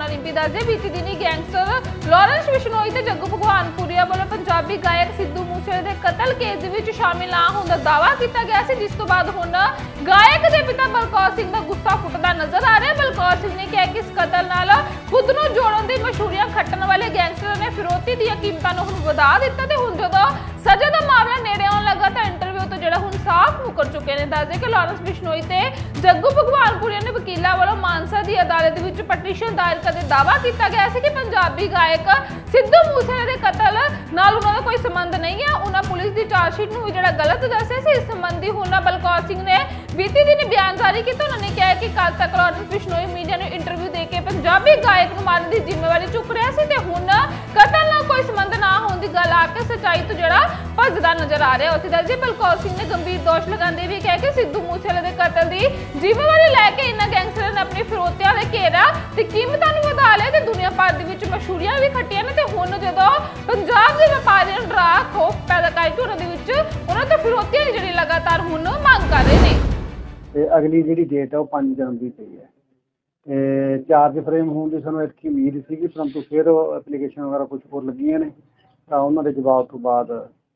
रिंपी दसदे बीती दिनी गैंगस्टर लॉरेंस बिश्नोई ते जग्गू भगवानपुरिया वालों पंजाबी गायक सिद्धू मूसेवाले दे कतल केस दे विच शामिल ना होने दा दावा किया गया सी, जिस तो बाद हुण गायक दे पिता बलकौर सिंह दा गुस्सा फुटदा नजर आ रहा है। बलकौर सिंह ने कहा कि इस कतल नाल खुद नूं जोड़न दी मशहूरियां खट्टण वाले गैंगस्टर ने फिरौती दी कीमतां नूं हुण वधा दित्ता ते हुण जदों सजा दा मामला नेड़े आउण लगा तां इंटरव्यू तो जिहड़ा हुण साफ मुकर चुके ने। दसदे कि लॉरेंस बिश्नोई ते जग्गू भगवानपुरिया ने वकीलां वालों मानसा दी अदालत विच पटिशन दायर करके दावा किया गया सी कि पंजाबी गायक सिद्धू मूसेवाले दे कतल नाल उन्हां दा कोई संबंध नहीं है। उन्हां पुलिस दी चार्जशीट नूं जिहड़ा गलत दस्सिया सी। इस संबंधी हुण बलकौर सिंह ने बीती दिन बयान जारी किया। उन्होंने कहा कि कल तक लॉरेंस बिश्नोई मीडिया नूं इंटरव्यू देके पंजाबी गायक नूं मारन दी जिम्मेवारी चुक रहा सी ते हुण कतल नाल कोई संबंध ना होने की गल आके सच्चाई तो जिहड़ा भजदा नजर आ रहा है। उत्थे दस्सिए बलकौर सिंह ने गंभीर दोष लगाते हुए कहा कि सिद्धू मूसेवाले दे कतल की जिम्मेवारी लैके इन्हां गैंगस्टरां ने अपनी फिरौतियां दे घेरा ते कीमतां नूं वधा लिया ते दुनिया भर दे विच मशहूरियां भी खट्टियां ने ते हुण जदों पंजाब दे व्यापारियां नूं डरा खौफ पैदा करके उन्हां दे विच उन्हां तो फिरौतियां दी जिहड़ी लगातार हुण मंग कर रहे ने। ते अगली जिहड़ी डेट है 5 जनवरी पई है ते चार्ज फ्रेम होने की सानूं इतनी उम्मीद सी, परंतु फिर एप्लीकेशन वगैरह कुछ होर लगियां ने तां उन्हां दे जवाब तो बाद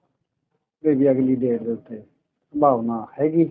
भी अगली डेट के उत्ते संभावना हैगी।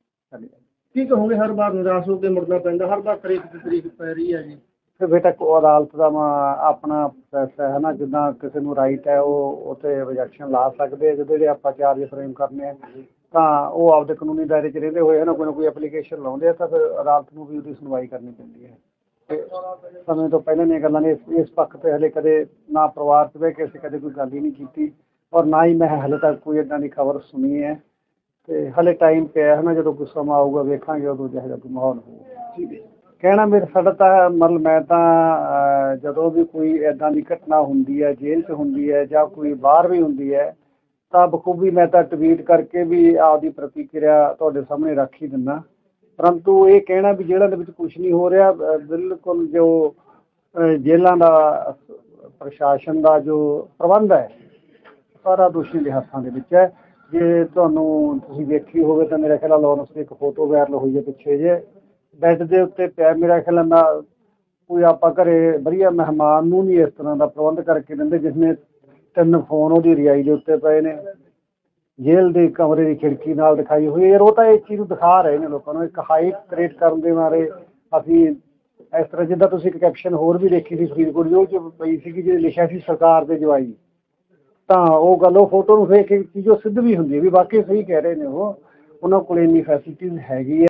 की कहोगे हर बार निराश होकर मुड़ना पैंदा, हर बार तरीक पै रही है जी। फिर बेटा अदालत का अपना फैसला है ना, जिदा किसी को राइट है वो उत्ते रिजैक्शन ला सकते जो जो आप चार्ज फ्रेम करने तो वो आपके कानूनी दायरे च रहते हुए है ना कोई एप्लीकेशन लाते हैं तो फिर अदालत को भी उसकी सुनवाई करनी पैंदी है। समय तो पहले दी गल्लां ने इस पक्ष से हले कदे ना परिवार च बह के असीं कदे कोई गल ही नहीं की और ना ही मैं हले तक कोई इदां दी खबर सुनी है। तो हले टाइम पे है ना, जो कोई समा आऊगा वेखांगे उदों जिहो जिहा कोई माहौल होਊਗਾ। कहना मेरा साडा तां मतलब मैं तां जदों भी कोई इदां दी घटना हुंदी है जेल च हुंदी है जां कोई बाहर भी हुंदी है तां बखूबी मैं तां ट्वीट करके भी आपदी प्रतिक्रिया तुहाडे सामने रख ही दिंदा। परंतु ये कहना भी जेल੍ਹਾਂ ਦੇ ਵਿੱਚ कुछ नहीं हो रहा, बिल्कुल जो जेलों का प्रशासन का जो प्रबंध है सारा दोषियों के हाथों के विच है। जे तुहानूं तुसीं वेखी होवे तां मेरा ख्याल लॉरेंस की एक फोटो वायरल हुई है पिछे जे बैड के उत्ते पिया, मेरा ख्याल ना कोई आपां घरे वधिया मेहमान नूं नहीं इस तरह का प्रबंध करके दिंदे जिसने 3 फोन उहदी रिहाई दे उत्ते पए ने, जेल के कमरे की खिड़की नाल दिखाई हुई है। वो तो इस चीज़ दिखा रहे हैं लोगों को, एक हाइप क्रिएट करने के मारे असीं इस तरह जिद्दां तुसीं एक कैप्शन होर भी देखी सी फरीदकोट जो पई सी जी लिखिया सी सरकार दे जवाई, तो वो गल वो फोटो में फेक एक चीज़ सिद्ध भी होंगी भी वाकई सही कह रहे हैं वो, उन्होंने को इन्नी फैसिलिटीज़ हैगी है।